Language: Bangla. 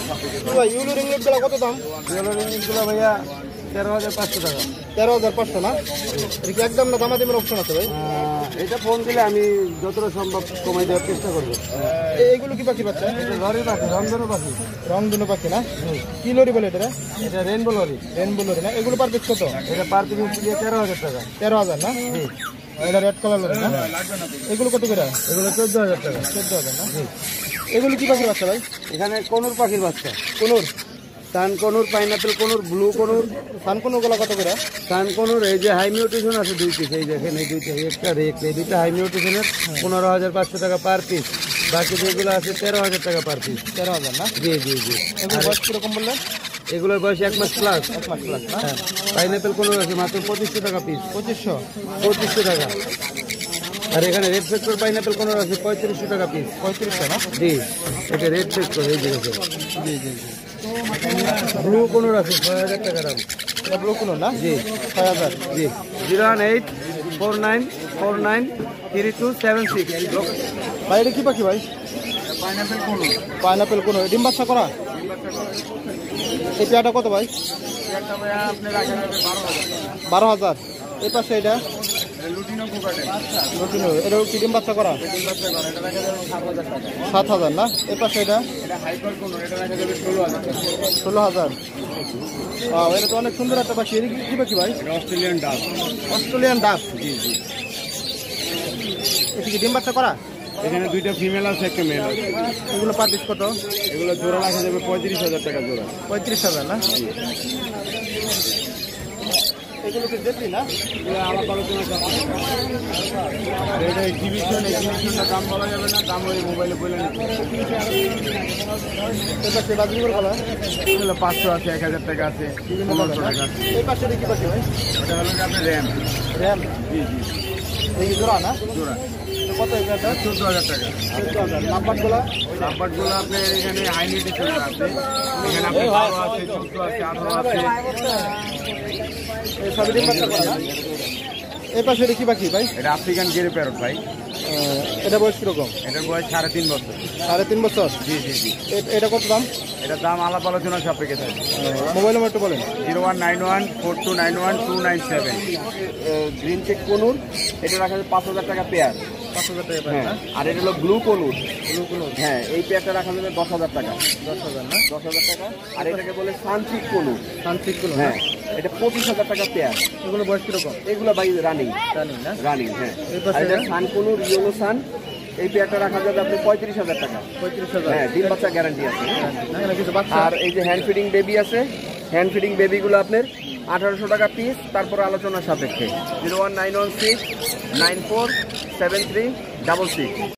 ভাই ইউলো রিংলেট গুলো কত দাম? ইউলো রিংলেট গুলো ভাইয়া 13,500 টাকা। 13,500 না? এটা কি একদম না দামাদামির অপশন আছে ভাই? এটা ফোন দিলে আমি যতটা সম্ভব কমাই দেওয়ার চেষ্টা করবো। এইগুলো কি পাখি বাচ্চা? এটা লরি পাখি, রংধনু পাখি। রংধনু পাখি না? কি লরি বলে এটা? এটা রেনবো লরি। রেনবো লরি না? এগুলো পার পিস কত? এটা পার পিস 13,000 টাকা। 13,000 না? এটা রেড কালার লরি না? এগুলো কত করে? এগুলো 14,000 টাকা। 14,000 না? এগুলো কি পাখির বাচ্চা ভাই? এখানে কনুর পাখির বাচ্চা। Conure, sun conure, pineapple conure, blue conure. Sun conure গুলো কত করে? সান কনুর এই যে হাই মিউটেশন আছে 2 পিস, এই দেখেন এই দুইটা, একটা রেক, এই দুইটা হাই মিউটেশনের 15,500 টাকা পার পিস। বাকি যেগুলো আছে 13,000 টাকা পার পিস। 13,000 না? জি জি জি। এগুলো বয়স কিরকম বললেন? এগুলোর বয়স 1 মাস প্লাস। 1 মাস প্লাস না? হ্যাঁ। পাইনাপেল কনুর আছে মাত্র 2500 টাকা পিস। 2500? 2500 টাকা। আর এখানে রেড ফ্যাক্টর পাইনাপেল কনুর আছে 3500 টাকা পিস। 3500 না? জি, এটা রেড ফ্যাক্টর এই দেখেন। জি জি জি। ব্লু কনুর আছে 6,000 টাকা দাম। এটা ব্লু কোনুর না? জি 6000। জি। 01849493276। ভাই এটা কি পাখি ভাই? Pineapple conure. পাইনাপেল কোনুর, ডিম বাচ্চা করা? এই পেয়ারটা কত ভাই? আপনি রাখেন 12,000। 12,000। এই পাশে এটা লুটিনো কোকাটে। লুটিনো, এটা কি ডিম বাচ্চা করা? 7,000 না? এই পাশে এটা এটা হাইপার কনুর, এটা রাখা যাবে 16,000 টাকা। 16,000। এটা তো অনেক সুন্দর একটা পাখি। এটা কি পাখি ভাই? এটা অস্ট্রেলিয়ান ডাক। অস্ট্রেলিয়ান ডাক। জি জি। এটা কি ডিম বাচ্চা করা? এখানে 2টা ফিমেল আছে, একটা মেল আছে। এগুলো পার পিস কত? এগুলো জোড়া রাখা যাবে 35,000 টাকা জোড়া। 35,000 না? এগুলো কি দেশি না? এগুলো আলাপ আলোচনা করতে হবে। এটা এক্সিবিশন, এক্সিবিশনটা দাম বলা যাবে না, দাম ওই মোবাইলে বলে নিতে হবে। এই পাশে বাজিগুলো ভালো? এগুলো 500 আছে, 1,000 টাকা আছে, 1500 টাকা আছে। এই পাশে কি পাখি ভাই? এটা হলো আপনার র্যাম। র্যাম? জি জি। এই কি জোড়া না? জোড়া তো কত এটা? 14,000 টাকা। 14,000। নাম্বারগুলো? নাম্বারগুলো আপনার এখানে হাই নিউট্রিশন আছে, এখানে আপনার 12 আছে, 14 আছে, 18 আছে। এই সবই ডিম বাচ্চা করা না? এই পাশে এটা কি পাখি ভাই? এটা আফ্রিকান গেরে প্যারট ভাই। এটা বয়স কিরকম? এটার বয়স 3.5 বছর। 3.5 বছর? জি জি জি। এটা কত দাম? এটার দাম আলাপ আলোচনা সাপেক্ষে থাকে। মোবাইল নাম্বার একটু বলেন। 01914291 297। গ্রিন চেক কনুর, এটা রাখা যাবে 5,000 টাকা পেয়ার। 5,000 টাকা হ্যাঁ। না? আর এটা হলো ব্লু কনুর। ব্লু কোনুর? হ্যাঁ, এই পেয়ারটা রাখা যাবে 10,000 টাকা। 10,000 না? 10,000 টাকা। আর এটাকে বলে সানচিক কনুর। সানসিকগুলো? হ্যাঁ, এটা 25,000 টাকা পেয়ার। এগুলো বয়স কিরকম? এগুলো ভাই রানিং। জানি না? রানিং, হ্যাঁ। এই পাশে আর এটা এটা? সান কনুর, ইয়েলো সান, এই পেয়ারটা রাখা যাবে আপনি 35,000 টাকা। 35,000? হ্যাঁ, ডিম বাচ্চা গ্যারান্টি আছে। না, এখানে কিছু বাচ্চা? আর এই যে হ্যান্ড ফিডিং বেবি আছে, হ্যান্ড ফিডিং বেবিগুলো আপনার 1800 টাকা পিস, তারপর আলোচনা সাপেক্ষে। 01916947366।